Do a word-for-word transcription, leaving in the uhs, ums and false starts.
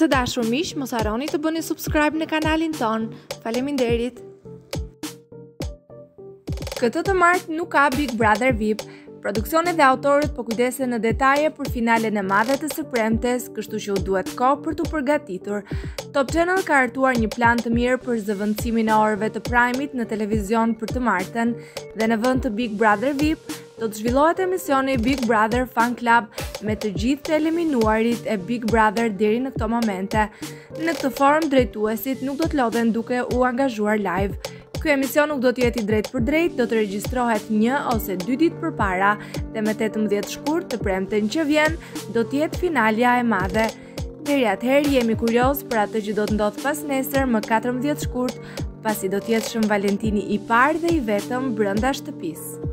Të dashur miq, mos harroni të bëni subscribe në kanalin ton. Faleminderit. Këtë të martë nuk ka Big Brother Vip. Produksionit dhe autorët po kujdesen në detaje për finalen e madhe të së premtes, kështu që u duhet kohë për t'u përgatitur. Top Channel ka hartuar një plan të mirë për zëvendësimin e orëve të Prime-it në televizion për të martën, dhe në vend të Big Brother Vip do të zhvillohet emisioni Big Brother Fan Club me të gjithë të eliminuarit e Big Brother deri në këto momente. Në këtë formë drejtuesit nuk do të lodhen duke u angazhuar live. Ky emision nuk do të jetë i drejt për drejt, do të regjistrohet një ose dy ditë përpara dhe me tetëmbëdhjetë shkurt të premten që vjen do të jetë finalja e madhe. Deri atëherë jemi kurioz për atë që do të ndodhë pas nesër më katërmbëdhjetë shkurt, pasi do të jetë Shën Valentini i parë dhe i vetëm brenda shtëpisë.